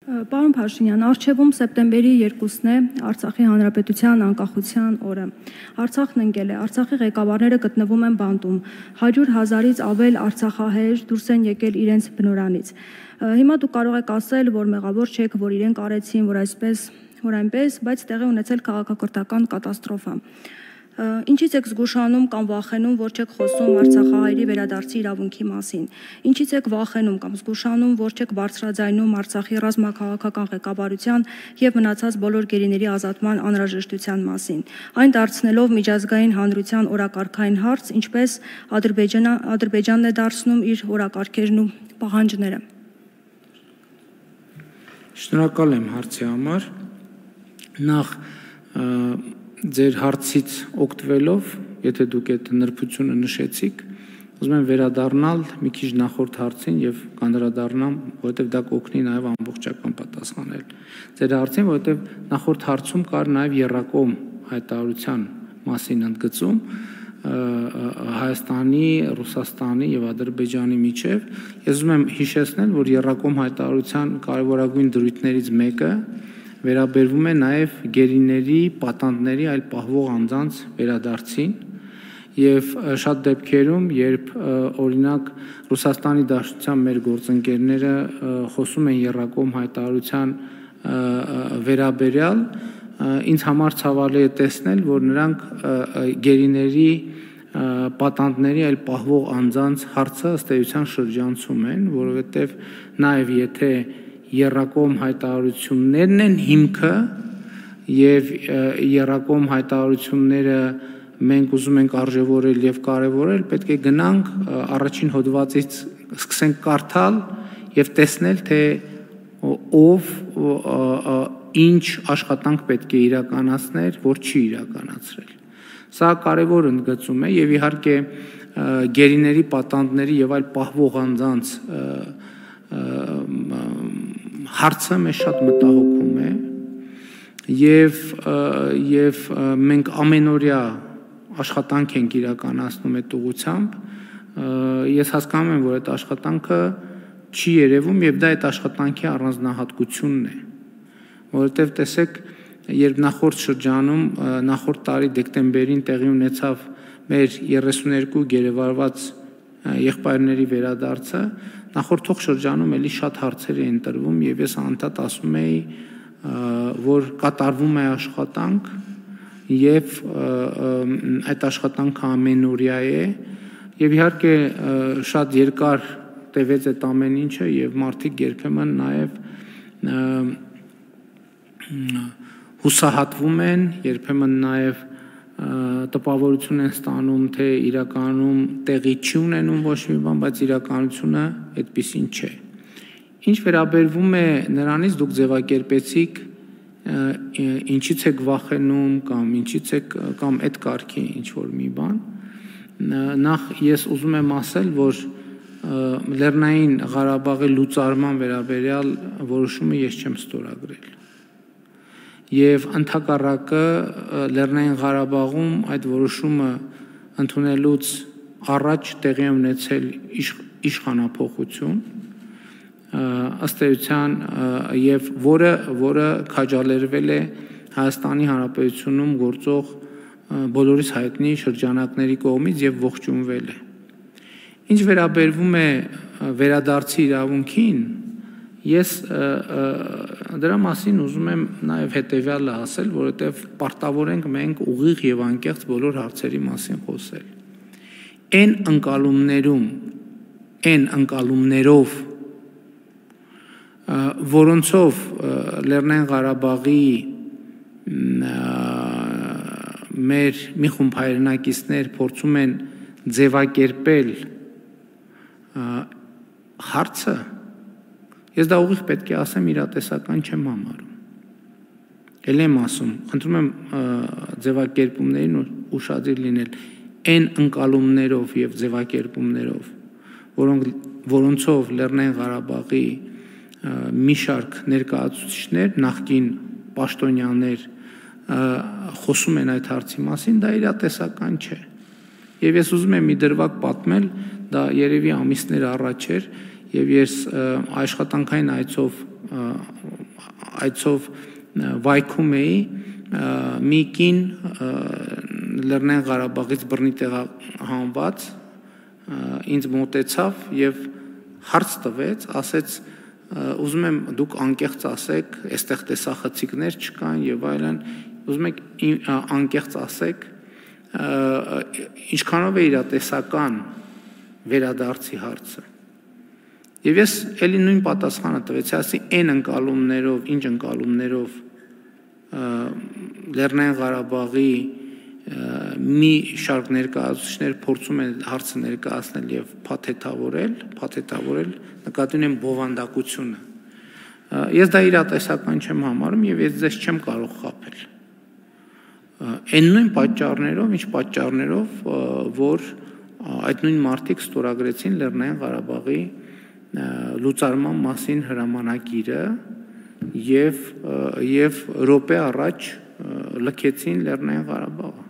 Պարոն Փաշինյան, առջևում սեպտեմբերի 2-ն է Արցախի Հանրապետության անկախության օրը։ Արցախն ընկել է, Արցախի ղեկավարները գտնվում են բանտում, 100,000-ից ավել արցախահայեր դուրս են եկել իրենց բնորանից։ Հիմա դուք կարող եք ասել, որ մեղավոր չեք, որ իրենք արեցին, որ այնպես, բայց տեղի ունեցել քաղաքակրթական կատաստրոֆա։ Ինչից եք զգուշանում կամ վախենում, որ չեք խոսում արցախահայերի վերադարձի իրավունքի մասին։ Ինչից եք վախենում կամ զգուշանում, որ չեք բարձրաձայնում Արցախի ռազմաքաղաքական ղեկավարության եւ մնացած բոլոր գերիների ազատման անհրաժեշտության մասին, այն դարձնելով միջազգային հանրության օրակարգային հարց, ինչպես Ադրբեջանն է դարձնում իր օրակարգերն ու պահանջները։ Շնորհակալ եմ հարցի համար։ Նախ ձեր հարցից օգտվելով, եթե դուք այդ նրբությունը նշեցիք, ուզում եմ վերադառնալ մի քիչ նախորդ հարցին եւ կանդրադառնամ, որովհետեւ դա կօգնի նաեւ ամբողջական պատասխանել ձեր հարցին, որովհետեւ նախորդ հարցում կար նաեւ եռակողմ հայտարարության մասին ընդգծում Հայաստանի, Ռուսաստանի եւ Ադրբեջանի միջև։ Ես ուզում եմ հիշեցնել, որ եռակողմ հայտարարության կարևորագույն դրույթներից մեկը վերաբերվում է նաև գերիների, պատանդների, այլ պահվող անձանց վերադարձին եւ շատ դեպքերում, երբ օրինակ Ռուսաստանի Դաշնության մեր գործընկերները խոսում են եռակողմ հայտարարության վերաբերյալ, ինձ համար ցավալի է տեսնել, որ նրանք գերիների, պատանդների, այլ պահվող անձանց հարցը ըստ էության շրջանցում են, որովհետեւ նաև եթե եռակողմ հայտարարություններն են հիմքը եւ եռակողմ հայտարարությունները մենք ուզում ենք արժևորել եւ կարեւորել, պետք է գնանք առաջին հոդվածից սկսենք կարդալ եւ տեսնել, թե ով ինչ աշխատանք պետք է իրականացներ, որ չի իրականացրել։ Սա կարևոր ընդգծում է եւ իհարկե գերիների, պատանդների եւ այլ պահվող անձանց հարցը մեզ շատ մտահոգում է եւ մենք ամենօրյա աշխատանք ենք իրականացնում այդ ուղղությամբ։ Ես հասկանում եմ, որ այդ աշխատանքը չի երևում եւ դա այդ աշխատանքի առանձնահատկությունն է, որովհետեւ տեսեք, երբ նախորդ շրջանում նախորդ տարի դեկտեմբերին տեղի ունեցավ մեր 32 գերեվարված եղբայրների վերադարձը, նախորդող շրջանում էլի շատ հարցեր էին տրվում եւ ես անդադ ասում էի, որ կատարվում է աշխատանք եւ այդ աշխատանքը ամենօրյա է եւ իհարկե շատ երկար տևեց այդ ամեն ինչը եւ մարդիկ երբեմն նաեւ հուսահատվում են, երբեմն նաեւ տպավորություն են ստանում, թե իրականում տեղի չի ունենում ոչ մի բան, բայց իրականությունը այդպիսին չէ։ Ինչ վերաբերվում է նրանից, դուք ձևակերպեցիք ինչից եք վախենում կամ այդ կարգի ինչ որ մի բան։ Նախ ես ուզում եմ ասել, որ Լեռնային Ղարաբաղի լուծարման վերաբերյալ որոշումը ես չեմ ստորագրել։ Եվ ընդհակառակը Լեռնային Ղարաբաղում այդ որոշումը ընդունելուց առաջ տեղի ունեցել իշխանափոխություն ըստ էության եւ որը քաջալերվել է Հայաստանի Հանրապետությունում գործող բոլորիս հայտնի շրջանակների կողմից եւ ողջունվել է։ Ինչ վերաբերվում է վերադարձի իրավունքին, ես դրա մասին ուզում եմ նաև հետևյալը ասել, որովհետև պարտավոր ենք մենք ուղիղ եւ անկեղծ բոլոր հարցերի մասին խոսել։ Այն ընկալումներով, որոնցով Լեռնային Ղարաբաղի մեր մի խումբ հայրենակիցներ փորձում են ձևակերպել հարցը, ես դա ուղիղ պետք է ասեմ իրատեսական չեմ համարում։ Էլ եմ ասում, խնդրում եմ ձևակերպումներին ուշադիր լինել, այն ընկալումներով եւ ձևակերպումներով, որոնցով Լեռնային Ղարաբաղի մի շարք ներկայացուցիչներ, նախկին պաշտոնյաներ խոսում են այդ հարցի մասին, դա իրատեսական չէ։ Եվ ես ուզում եմ մի դրվագ պատմել, դա երևի ամիսներ առաջ էր, եւ ես աշխատանքային այցով այցով վայքում էի, մի կին Լեռնային Ղարաբաղից բռնի տեղահանված ինձ մոտեցավ եւ հարց տվեց, ասեց ուզում եմ դուք անկեղծ ասեք, այստեղ տեսախցիկներ չկան եւ այլն, ուզում եք անկեղծ ասեք, ինչքանով է իրատեսական վերադարձի հարցը։ Եվ ես էլի նույն պատասխանը տվեցի, ասի այն ընկալումներով, ինչ ընկալումներով Լեռնային Ղարաբաղի մի շարք ներկայացուցիչներ փորձում են հարցը ներկայացնել եւ փաթեթավորել, նկատի ունեմ բովանդակությունը։ Ես դա իրատեսական չեմ համարում եւ ես ձեզ չեմ կարող խաբել։ Այն նույն պատճառներով, ինչ պատճառներով, որ այդ նույն մարդիկ ստորագրեցին Լեռնային Ղարաբաղի լուծարման մասին հրամանագիրը եւ րոպե առաջ լքեցին Լեռնային Ղարաբաղը։